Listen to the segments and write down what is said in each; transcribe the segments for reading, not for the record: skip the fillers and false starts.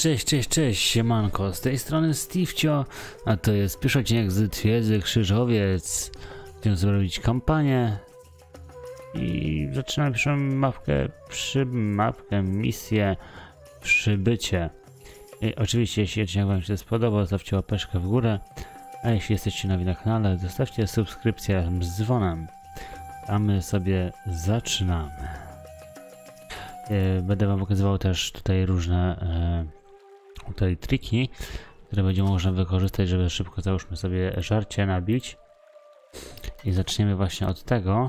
Cześć, siemanko, z tej strony Steve'cio, a to jest pierwszy odcinek z Twierdzy Krzyżowiec. Chcę zrobić kampanię i zaczynamy pierwszą misję Przybycie. I oczywiście, jeśli odcinek wam się spodobał, zostawcie łapeczkę w górę, a jeśli jesteście nowi na kanale, zostawcie subskrypcję z dzwonem, a my sobie zaczynamy. Będę wam pokazywał też tutaj różne triki, które będzie można wykorzystać, żeby szybko, załóżmy sobie, żarcie nabić. I zaczniemy właśnie od tego.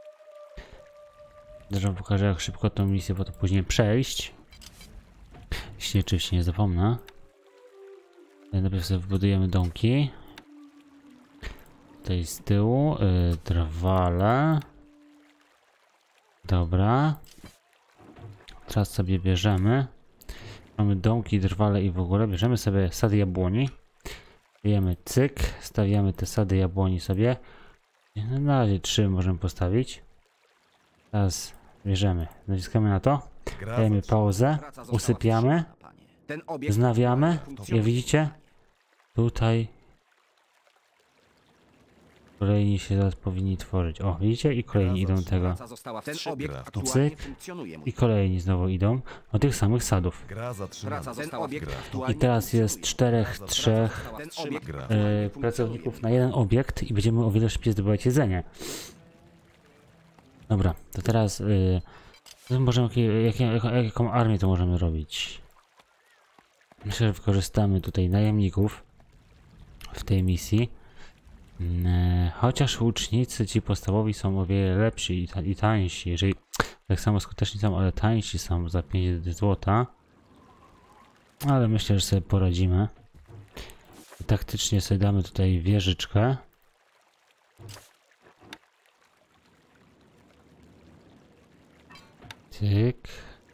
Zresztą pokażę, jak szybko tą misję potem później przejść. Jeśli oczywiście nie zapomnę. Najpierw sobie wybudujemy domki. Tutaj z tyłu drwale. Dobra. Teraz sobie bierzemy. Mamy domki, drwale i w ogóle. Bierzemy sobie sady jabłoni. Bijemy cyk. Stawiamy te sady jabłoni sobie. Na razie 3 możemy postawić. Teraz bierzemy. Naciskamy na to. Dajemy pauzę. Usypiamy. Wznawiamy. Jak widzicie? Tutaj kolejni się zaraz powinni tworzyć. O, widzicie? I kolejni idą do tego. Cyk. I kolejni znowu idą do tych samych sadów. I teraz jest 4-3 pracowników na jeden obiekt i będziemy o wiele szybciej zdobywać jedzenie. Dobra, to teraz możemy, jaką armię to możemy robić? Myślę, że wykorzystamy tutaj najemników w tej misji. Chociaż łucznicy ci podstawowi są o wiele lepsi i tańsi, jeżeli tak samo skuteczni są, ale tańsi są za 5 złota. Ale myślę, że sobie poradzimy. Taktycznie sobie damy tutaj wieżyczkę. Tyk.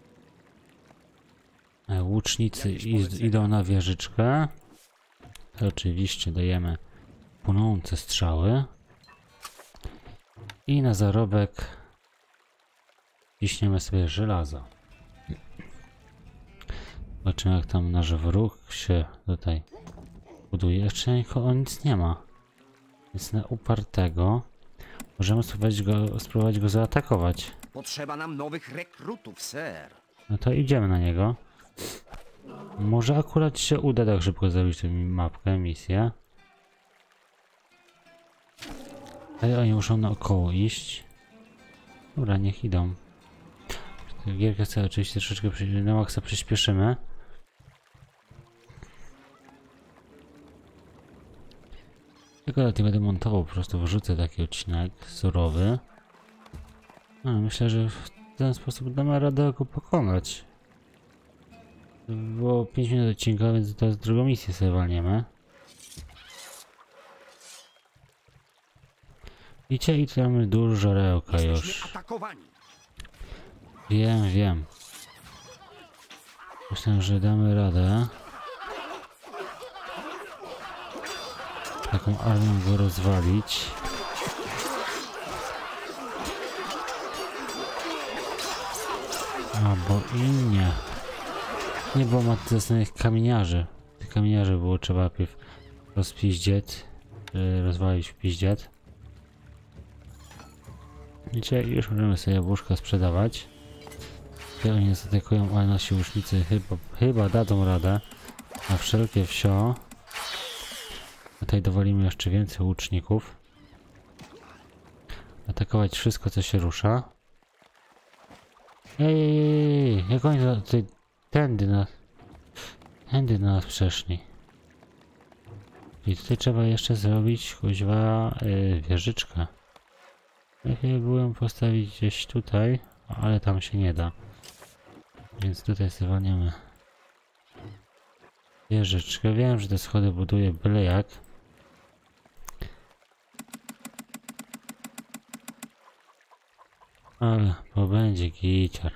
Łucznicy idą na wieżyczkę. To oczywiście dajemy płonące strzały. I na zarobek ciśniemy sobie żelazo. Zobaczymy, jak tam nasz wróg się tutaj buduje. Jeszcze nikogo nic nie ma. Jest na upartego. Możemy spróbować go zaatakować. Potrzeba nam nowych rekrutów, ser. No to idziemy na niego. Może akurat się uda tak szybko zrobić tę mapkę, misję. Ale oni muszą naokoło iść. Dobra, niech idą. Gierkę sobie oczywiście troszeczkę na maksa przyspieszymy. Tylko nie będę montował, po prostu wrzucę taki odcinek surowy. No, myślę, że w ten sposób damy radę go pokonać. Było 5 minut odcinka, więc teraz drugą misję sobie walniemy. Widzicie, i tu mamy dużo rełka już. Wiem. Myślę, że damy radę taką armią go rozwalić. A, bo i nie. Nie było zastanych kamieniarzy. Tych kamieniarzy było trzeba najpierw rozpiździeć, rozwalić w piździet. Widzicie, już możemy sobie jabłuszka sprzedawać. Tutaj oni nas atakują, ale nasi łucznicy chyba dadzą radę na wszelkie wsio. Tutaj dowolimy jeszcze więcej łuczników. Atakować wszystko, co się rusza. Ej, jak oni tutaj tędy na nas przeszli. I tutaj trzeba jeszcze zrobić kuźwa wieżyczkę. Ja byłem postawić gdzieś tutaj, ale tam się nie da. Więc tutaj sobie walniemy wieżyczkę. Wiem, że te schody buduję byle jak. Ale bo będzie giciar.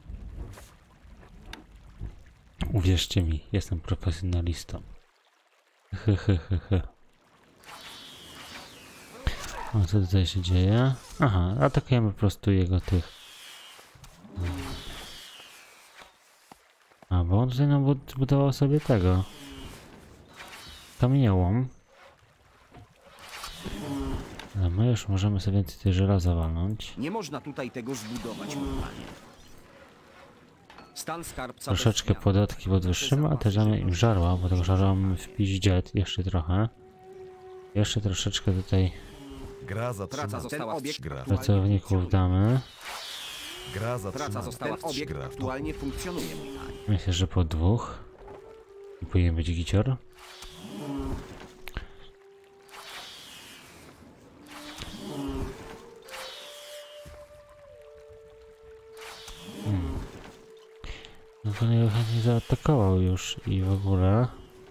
Uwierzcie mi, jestem profesjonalistą. O, co tutaj się dzieje? Aha, atakujemy po prostu jego tych bo on tutaj nam budował sobie tego. Kamieniołom. No my już możemy sobie więcej tej żelaza walnąć. Nie można tutaj tego zbudować, mój panie. Stan skarbca Troszeczkę bez zmian. podatki podwyższymy, a też damy im żarła, bo tego żarła mamy w piździet jeszcze trochę. Jeszcze troszeczkę tutaj Gra Praca zatrzymana. została obiekt pracowników damy. Gra Praca zatrzymana. została obiekt Gra w aktualnie funkcjonuje, mój panie. Myślę, że po 2. I powinien być gicior. No to najchętniej zaatakował już i w ogóle.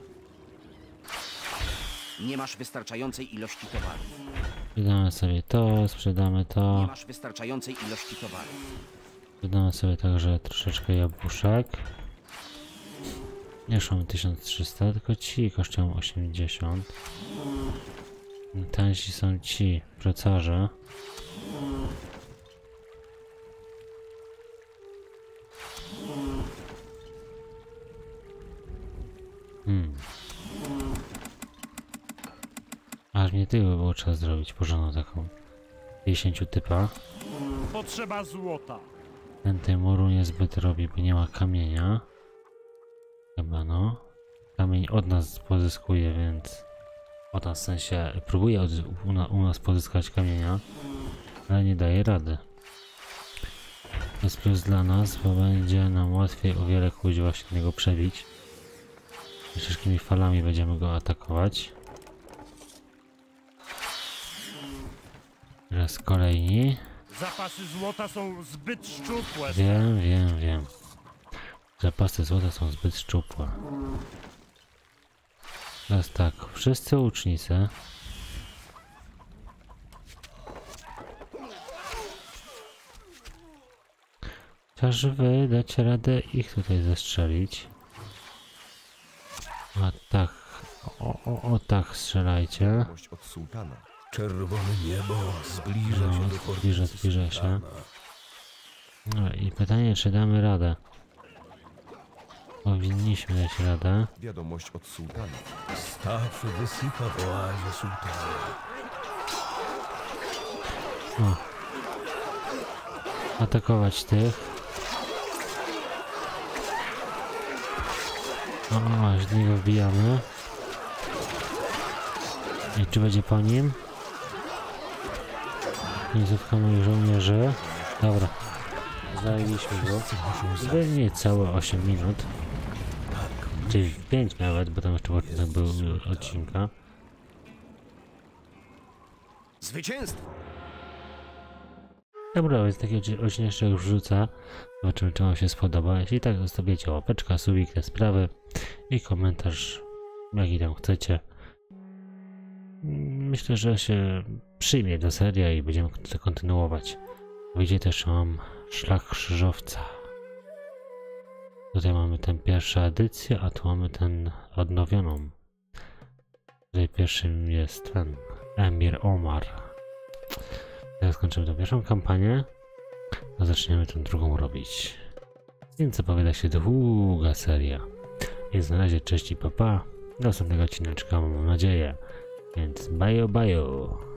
Nie masz wystarczającej ilości towarów. Sprzedamy sobie to, sprzedamy Nie to. masz wystarczającej ilości towarów. Sprzedamy sobie także troszeczkę jabłuszek. Nie szło 1300, tylko ci kosztują 80. Tańsi są ci procarze. Aż mnie tego było trzeba zrobić porządną taką 50 typa. Potrzeba złota. Ten tej muru niezbyt robi, bo nie ma kamienia. Chyba no. Kamień od nas pozyskuje, więc... Od nas w sensie próbuje u nas pozyskać kamienia, ale nie daje rady. To jest plus dla nas, bo będzie nam łatwiej o wiele kuźwa się niego przebić. Ciężkimi falami będziemy go atakować. Teraz kolejni. Zapasy złota są zbyt szczupłe. Wiem. Zapasy złota są zbyt szczupłe. Teraz tak, wszyscy łucznicy. Chociaż wy dacie radę ich tutaj zestrzelić. A tak, o tak strzelajcie. Wiadomość od sułtana. Czerwone niebo zbliża się do fortecy Zbliża się. sułtana. No i pytanie, czy damy radę. Powinniśmy dać radę. Wiadomość od sułtana. Staw wysycha w oazie sułtana. Atakować tych. O, z niego wbijamy. I czy będzie po nim? Końcówka moich żołnierzy. Dobra. Zajęliśmy go. Niecałe 8 minut. Czyli 5 nawet, bo tam jeszcze początek był odcinka. Zwycięstwo! Dobra, więc taki odcinek jeszcze już wrzucę. Zobaczymy, czy wam się spodoba. Jeśli tak, zostawicie łapeczka, subik, te sprawy i komentarz, jaki tam chcecie. Myślę, że się przyjmie do serii i będziemy to kontynuować. Wyjdzie też mam Szlak Krzyżowca. Tutaj mamy tę pierwszą edycję, a tu mamy tę odnowioną. Tutaj pierwszym jest ten Emir Omar. Teraz skończymy tą pierwszą kampanię, to zaczniemy tą drugą robić. Więc zapowiada się długa seria. Więc na razie cześć i papa. Do następnego odcineczka mam nadzieję. Więc bajo bajo.